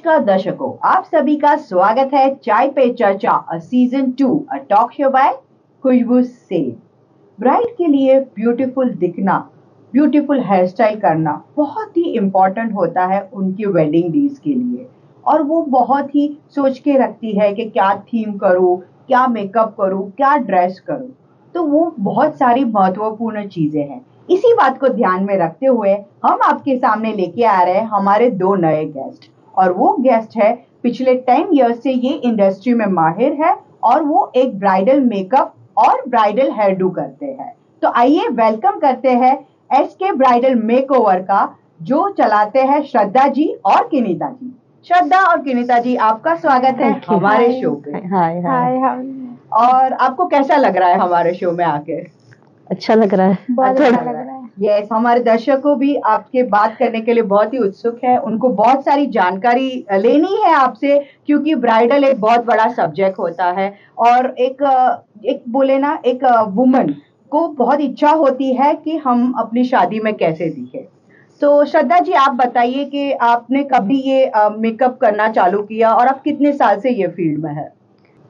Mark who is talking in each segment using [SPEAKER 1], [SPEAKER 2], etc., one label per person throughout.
[SPEAKER 1] नमस्कार दर्शकों, आप सभी का स्वागत है Chai Pe Charcha season 2 talk show by Khushboo Sen. Bride के लिए ब्यूटीफुल दिखना, ब्यूटीफुल हेयर स्टाइल करना बहुत ही इम्पोर्टेंट होता है उनकी वेडिंग डेज के लिए। और वो बहुत ही सोच के रखती है कि क्या थीम करूँ, क्या मेकअप करूँ, क्या ड्रेस करूँ। तो वो बहुत सारी महत्वपूर्ण चीजें हैं। इसी बात को ध्यान में रखते हुए हम आपके सामने लेके आ रहे हैं हमारे दो नए गेस्ट। और वो गेस्ट है पिछले 10 इयर्स से ये इंडस्ट्री में माहिर है और वो एक ब्राइडल मेकअप और ब्राइडल हेयर डू करते हैं। तो आइए वेलकम करते हैं एसके ब्राइडल मेकओवर का जो चलाते हैं श्रद्धा जी और किनिता जी। श्रद्धा और किनिता जी, आपका स्वागत है हमारे शो पे।
[SPEAKER 2] हाय हाय।
[SPEAKER 1] और आपको कैसा लग रहा है हमारे शो में आके?
[SPEAKER 2] अच्छा लग रहा है,
[SPEAKER 3] बहुत अच्छा लग रहा है।
[SPEAKER 1] यस, हमारे दर्शकों भी आपके बात करने के लिए बहुत ही उत्सुक है। उनको बहुत सारी जानकारी लेनी है आपसे, क्योंकि ब्राइडल एक बहुत बड़ा सब्जेक्ट होता है। और एक बोले ना, एक वुमन को बहुत इच्छा होती है कि हम अपनी शादी में कैसे दिखे। तो श्रद्धा जी, आप बताइए कि आपने कभी ये मेकअप करना चालू किया और आप कितने साल से ये फील्ड में है?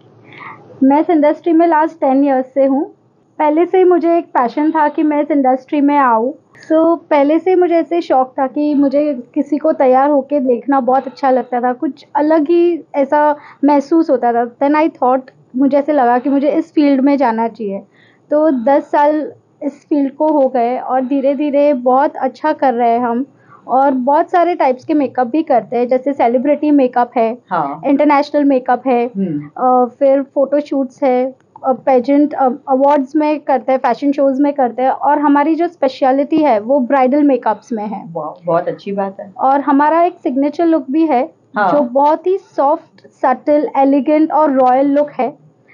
[SPEAKER 3] मैं इस इंडस्ट्री में लास्ट 10 इयर्स से हूँ। पहले से ही मुझे एक पैशन था कि मैं इस इंडस्ट्री में आऊँ। पहले से मुझे ऐसे शौक था कि मुझे किसी को तैयार होके देखना बहुत अच्छा लगता था, कुछ अलग ही ऐसा महसूस होता था। देन आई थॉट, मुझे ऐसे लगा कि मुझे इस फील्ड में जाना चाहिए। तो 10 साल इस फील्ड को हो गए और धीरे धीरे बहुत अच्छा कर रहे हैं हम। और बहुत सारे टाइप्स के मेकअप भी करते हैं, जैसे सेलिब्रिटी मेकअप है,
[SPEAKER 1] हाँ।
[SPEAKER 3] इंटरनेशनल मेकअप है, फिर फोटो शूट्स है, पेजेंट अवार्ड्स में करते हैं, फैशन शोज में करते हैं। और हमारी जो स्पेशलिटी है वो ब्राइडल मेकअप्स में है।
[SPEAKER 1] बहुत अच्छी बात है।
[SPEAKER 3] और हमारा एक सिग्नेचर लुक भी है,
[SPEAKER 1] हाँ।
[SPEAKER 3] जो बहुत ही सॉफ्ट, सटल, एलिगेंट और रॉयल लुक है।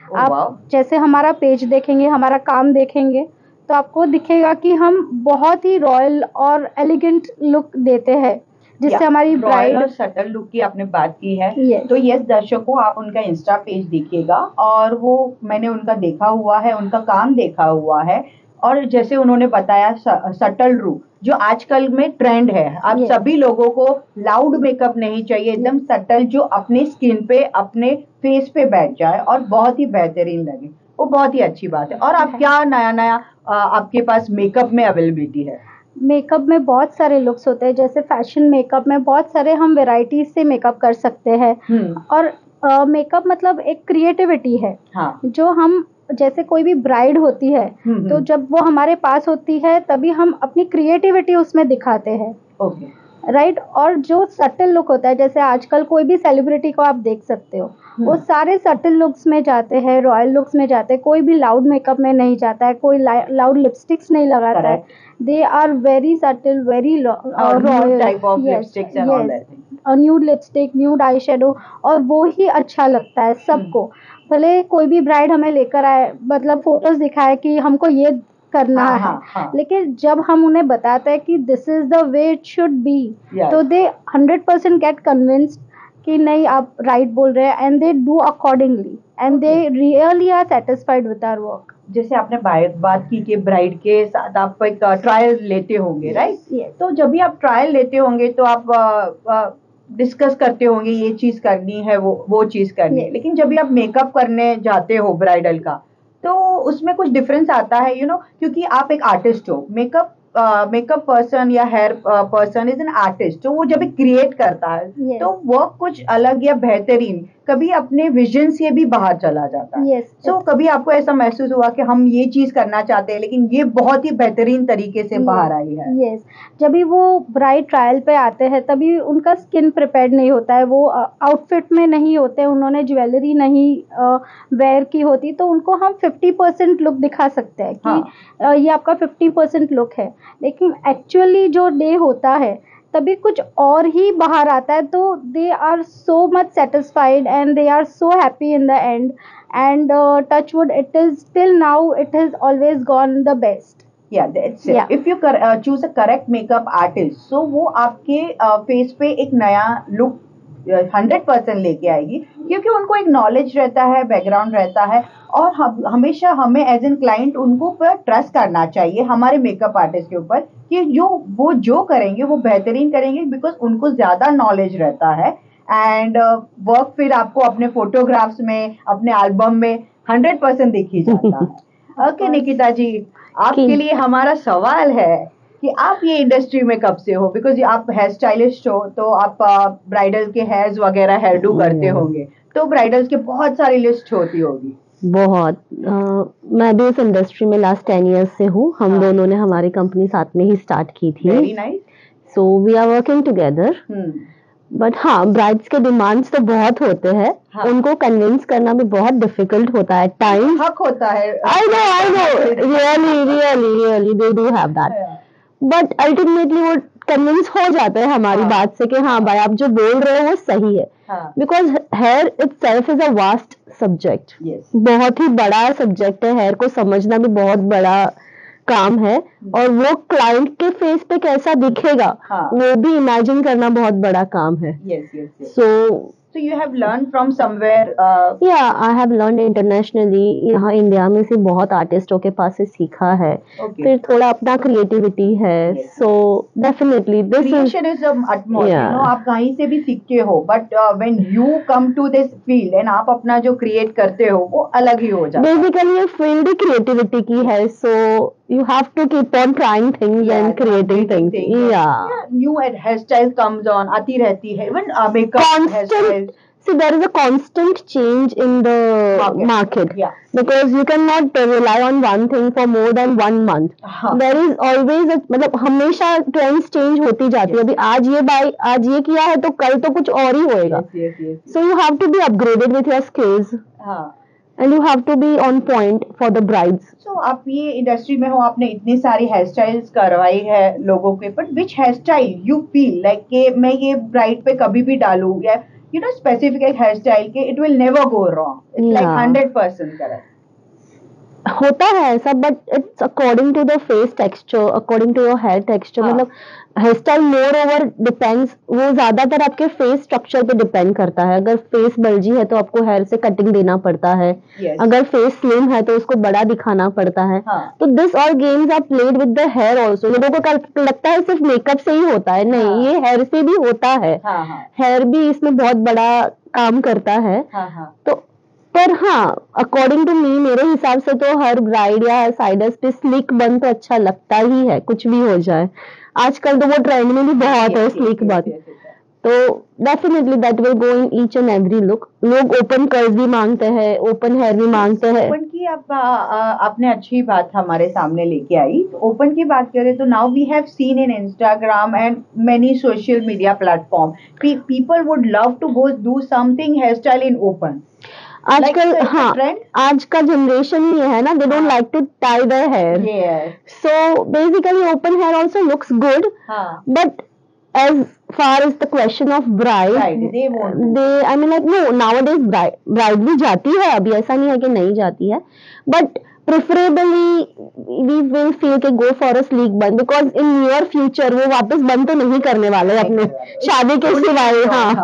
[SPEAKER 3] आप जैसे हमारा पेज देखेंगे, हमारा काम देखेंगे, तो आपको दिखेगा कि हम बहुत ही रॉयल और एलिगेंट लुक देते हैं, जिससे हमारी ब्राइड
[SPEAKER 1] और सटल लुक की आपने बात की है।
[SPEAKER 3] Yes.
[SPEAKER 1] तो यस दर्शकों, आप उनका इंस्टा पेज देखिएगा और वो मैंने उनका देखा हुआ है, उनका काम देखा हुआ है। और जैसे उन्होंने बताया सटल लुक जो आजकल में ट्रेंड है। आप
[SPEAKER 3] Yes.
[SPEAKER 1] सभी लोगों को लाउड मेकअप नहीं चाहिए, एकदम सटल जो अपने स्किन पे, अपने फेस पे बैठ जाए और बहुत ही बेहतरीन लगे। वो बहुत ही अच्छी बात है। और आप क्या नया नया आपके पास मेकअप में अवेलेबिलिटी है?
[SPEAKER 3] मेकअप में बहुत सारे लुक्स होते हैं, जैसे फैशन मेकअप में बहुत सारे हम वेराइटीज से मेकअप कर सकते हैं। और मेकअप मतलब एक क्रिएटिविटी है।
[SPEAKER 1] हाँ।
[SPEAKER 3] जो हम, जैसे कोई भी ब्राइड होती है, तो जब वो हमारे पास होती है तभी हम अपनी क्रिएटिविटी उसमें दिखाते हैं।
[SPEAKER 1] ओके।
[SPEAKER 3] राइट। और जो सटल लुक होता है, जैसे आजकल कोई भी सेलिब्रिटी को आप देख सकते हो, वो सारे सटल लुक्स में जाते हैं, रॉयल लुक्स में जाते हैं। कोई भी लाउड मेकअप में नहीं जाता है, कोई लाउड लिपस्टिक्स नहीं लगाता है। They are very subtle, very royal
[SPEAKER 1] type of lipsticks and all that.
[SPEAKER 3] Nude lipstick, nude eye shadow, और वो ही अच्छा लगता है सबको। भले कोई भी ब्राइड हमें लेकर आए, मतलब फोटोज दिखाए कि हमको ये करना है, लेकिन जब हम उन्हें बताते हैं कि this is the way it should be, तो दे 100% गेट कन्विंस्ड कि नहीं, आप राइट बोल रहे हैं, and they do accordingly, and they really are satisfied with our work.
[SPEAKER 1] जैसे आपने बात की कि ब्राइड के साथ आप एक ट्रायल लेते होंगे, राइट? तो जब भी आप ट्रायल लेते होंगे तो आप डिस्कस करते होंगे ये चीज करनी है, वो चीज करनी है। लेकिन जब भी आप मेकअप करने जाते हो ब्राइडल का, तो उसमें कुछ डिफरेंस आता है, क्योंकि आप एक आर्टिस्ट हो। मेकअप पर्सन या hair person is an artist. तो वो जब क्रिएट करता है तो वर्क कुछ अलग या बेहतरीन, कभी अपने विजन से भी बाहर चला जाता है। सो कभी आपको ऐसा महसूस हुआ कि हम ये चीज करना चाहते हैं लेकिन ये बहुत ही बेहतरीन तरीके से बाहर आई है?
[SPEAKER 3] जब भी वो ब्राइड ट्रायल पे आते हैं तभी उनका स्किन प्रिपेयर्ड नहीं होता है, वो आउटफिट में नहीं होते, उन्होंने ज्वेलरी नहीं वेयर की होती, तो उनको हम 50% लुक दिखा सकते हैं कि ये आपका 50% लुक है। लेकिन एक्चुअली जो डे होता है तभी कुछ और ही बाहर आता है। तो they are so much satisfied and they are so happy in the end, and touch wood, it is till now, it has always gone the best.
[SPEAKER 1] That's it. If you choose a correct makeup artist, so वो आपके face पे एक नया look 100% लेके आएगी, क्योंकि उनको एक नॉलेज रहता है, बैकग्राउंड रहता है। और हमेशा हमें एज एन क्लाइंट उनको पर ट्रस्ट करना चाहिए हमारे मेकअप आर्टिस्ट के ऊपर कि वो जो करेंगे वो बेहतरीन करेंगे, बिकॉज उनको ज्यादा नॉलेज रहता है एंड वर्क फिर आपको अपने फोटोग्राफ्स में, अपने एल्बम में 100% दिख ही जाता है। ओके निकिता जी, आपके लिए हमारा सवाल है कि आप ये इंडस्ट्री में कब से हो? बिकॉज आप हेयर स्टाइलिस्ट हो, तो आप ब्राइडल के हेयर्स वगैरह हेयर डू करते होंगे, तो ब्राइडल्स के बहुत सारी लिस्ट होती होगी।
[SPEAKER 2] बहुत मैं भी इस इंडस्ट्री में लास्ट 10 इयर्स से हूँ। हम दोनों ने हमारी कंपनी साथ में ही स्टार्ट की थी।
[SPEAKER 1] Very nice.
[SPEAKER 2] So we are working together. But हाँ, ब्राइड्स के डिमांड्स तो बहुत होते हैं।
[SPEAKER 1] हाँ।
[SPEAKER 2] उनको कन्विंस करना भी बहुत डिफिकल्ट होता है टाइम।
[SPEAKER 1] हक होता है।
[SPEAKER 2] I know really they do have that. But ultimately वो कन्विंस हो जाते हैं हमारी बात से कि हाँ भाई, आप जो बोल रहे हो वो सही है। Because hair itself is a vast subject. बहुत ही बड़ा सब्जेक्ट है। हेयर को समझना भी बहुत बड़ा काम है, और वो क्लाइंट के फेस पे कैसा दिखेगा वो भी इमेजिन करना बहुत बड़ा काम है।
[SPEAKER 1] So you have learned from somewhere?
[SPEAKER 2] Yeah, I have learned internationally. यहाँ इंडिया में से बहुत आर्टिस्टों के पास से सीखा है। फिर थोड़ा अपना क्रिएटिविटी है। So definitely this
[SPEAKER 1] creation is the utmost. You know, आप कहीं से भी सीखते हो, but when you come to this field and आप अपना जो create करते हो वो अलग ही हो जाता है।
[SPEAKER 2] Basically ये फील्ड ही क्रिएटिविटी की है। So you have to keep on trying things and creating things. Yeah.
[SPEAKER 1] New hairstyle comes on, आती रहती है। Even makeup, hairstyle.
[SPEAKER 2] See, there is a constant change in the market. Yeah. Because you cannot rely on one thing for more than 1 month. There is always मतलब हमेशा trends change होती जाती है। अभी आज ये किया है तो कल तो कुछ और ही होएगा। So you have to be upgraded with your skills. And you have to be on point for the brides.
[SPEAKER 1] So आप ये इंडस्ट्री में हो, आपने इतनी सारी हेयर स्टाइल्स करवाई है लोगों के, but which hairstyle you feel like कि मैं ये ब्राइड पे कभी भी डालूं, या you know specific hairstyle के it will never go wrong. It's like 100% correct.
[SPEAKER 2] होता है ऐसा, but it's according to the face texture, according to your hair texture. मतलब hair style moreover depends, वो ज्यादातर आपके फेस स्ट्रक्चर पे depend करता है। अगर फेस बल्जी है तो आपको हेयर से कटिंग देना पड़ता है। अगर फेस स्लिम है तो उसको बड़ा दिखाना पड़ता है। तो this all games are played with the hair also. लोगों को लगता है सिर्फ मेकअप से ही होता है, नहीं, ये हेयर से भी होता है। हेयर भी इसमें बहुत बड़ा काम करता है। तो पर हाँ, अकॉर्डिंग टू मी, मेरे हिसाब से तो हर ब्राइड या साइडर्स पे स्लिक बन तो अच्छा लगता ही है, कुछ भी हो जाए। आजकल तो वो ट्रेंड में भी बहुत है स्लिक बन। तो definitely that will go in each and every look. लोग ओपन कर्ल्स भी मांगते हैं, ओपन हेयर भी मांगते हैं।
[SPEAKER 1] ओपन की आपने अच्छी बात हमारे सामने लेके आई। तो ओपन की बात करें तो now we have seen in Instagram and many social media platform, people would love to go do something hair style in open.
[SPEAKER 2] आजकल आज का जनरेशन ये है ना, they don't like to tie their hair. So basically open hair also looks good, but as far as the question of bride, I mean like no, nowadays bride भी जाती है, अभी ऐसा नहीं है कि नहीं जाती है, but preferably we will feel के go for a sleek bun, because in near future वो वापस बन तो नहीं करने वाले अपने शादी के सिवाय।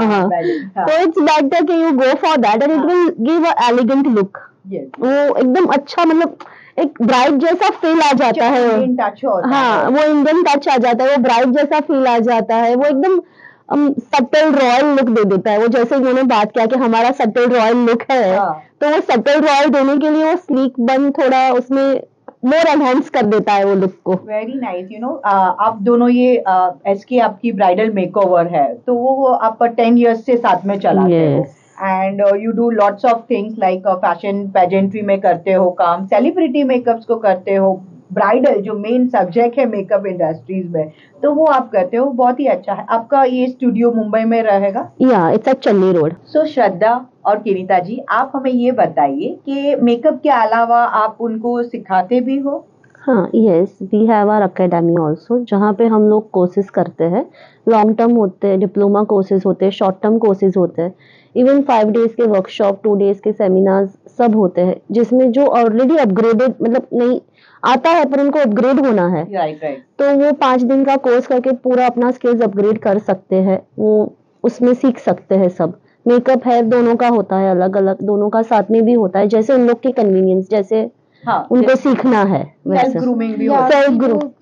[SPEAKER 2] तो it's better कि you go for that and it will give a elegant look. वो एकदम अच्छा, मतलब एक ब्राइड जैसा फील आ जाता है। हाँ, वो इंडियन टच आ जाता है, वो ब्राइड जैसा फील आ जाता है। वो एकदम सटल रॉयल लुक दे देता है। वो जैसे उन्होंने बात किया कि हमारा सटल रॉयल लुक है, तो वो सटल रॉयल देने के लिए वो स्लीक बन थोड़ा उसमें मोर एनहांस कर देता है वो लुक को।
[SPEAKER 1] Very nice. यू नो, आप दोनों ये एसके आपकी ब्राइडल मेकओवर है, तो वो आप 10 इयर्स से साथ में चलाते हो, and you do lots of things like fashion pageantry में करते हो काम, सेलिब्रिटी मेकअप्स को करते हो, ब्राइडल जो मेन सब्जेक्ट है मेकअप इंडस्ट्रीज में, तो वो आप करते हो। बहुत ही अच्छा है। आपका ये स्टूडियो मुंबई में रहेगा?
[SPEAKER 2] या it's at Charni road.
[SPEAKER 1] So Shraddha और किनिता जी, आप हमें ये बताइए कि मेकअप के अलावा आप उनको सिखाते भी हो?
[SPEAKER 2] हाँ, yes, we have our academy also, जहाँ पे हम लोग कोर्सेज करते हैं। लॉन्ग टर्म होते हैं, डिप्लोमा कोर्सेज होते हैं, शॉर्ट टर्म कोर्सेज होते हैं, इवन 5 डेज के वर्कशॉप, 2 डेज के सेमिनार्स सब होते हैं, जिसमें जो ऑलरेडी अपग्रेडेड, मतलब नहीं आता है पर उनको अपग्रेड होना है, तो वो 5 दिन का कोर्स करके पूरा अपना स्किल्स अपग्रेड कर सकते हैं। वो उसमें सीख सकते हैं सब। मेकअप हेयर दोनों का होता है, अलग अलग दोनों का साथ में भी होता है, जैसे उन लोग की कन्वीनियंस, जैसे उनको सीखना है वैसे।
[SPEAKER 1] सेल्फ ग्रूमिंग भी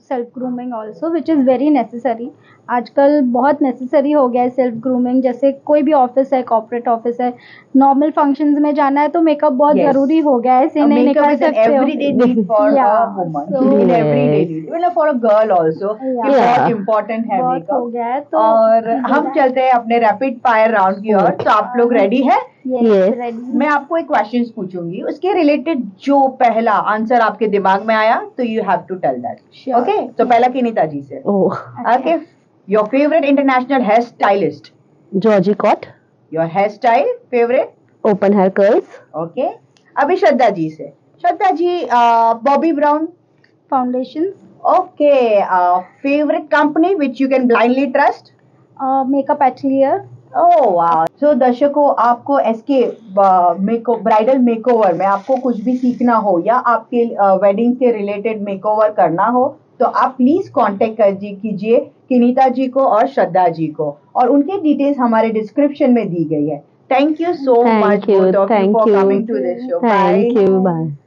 [SPEAKER 3] self grooming also which is very necessary. आजकल बहुत नेसेसरी हो गया है सेल्फ ग्रूमिंग। जैसे कोई भी ऑफिस है, कॉर्पोरेट ऑफिस है, नॉर्मल फंक्शंस में जाना है तो मेकअप बहुत जरूरी हो गया है, इसे नहीं निकाल सकते हो।
[SPEAKER 1] everyday need for a woman, in everyday need, even for a girl also, कि बहुत important है
[SPEAKER 3] बहुत हो
[SPEAKER 1] मेकअप।
[SPEAKER 3] गया है तो
[SPEAKER 1] और हम चलते हैं अपने रैपिड फायर राउंड की ओर। तो आप लोग रेडी है?
[SPEAKER 3] Yes.
[SPEAKER 1] मैं आपको एक क्वेश्चंस पूछूंगी, उसके रिलेटेड जो पहला आंसर आपके दिमाग में आया तो you have to tell that. Okay, तो पहला किनीता जी से। Okay, your favourite international hair stylist?
[SPEAKER 2] Georgie Cott.
[SPEAKER 1] Your hair style favourite?
[SPEAKER 2] Open hair curls.
[SPEAKER 1] Okay, अभी श्रद्धा जी से। Shraddha ji, Bobbi Brown
[SPEAKER 3] foundation.
[SPEAKER 1] Okay, favourite company which you can blindly trust?
[SPEAKER 3] Makeup atelier.
[SPEAKER 1] Oh वाह। So दर्शकों, आपको SK bridal makeover में आपको कुछ भी सीखना हो या आपके वेडिंग के रिलेटेड मेकओवर करना हो तो आप प्लीज कांटेक्ट कीजिए किनीता जी को और श्रद्धा जी को, और उनके डिटेल्स हमारे डिस्क्रिप्शन में दी गई है। Thank you so much both of you for coming to this show.
[SPEAKER 2] Thank you, bye.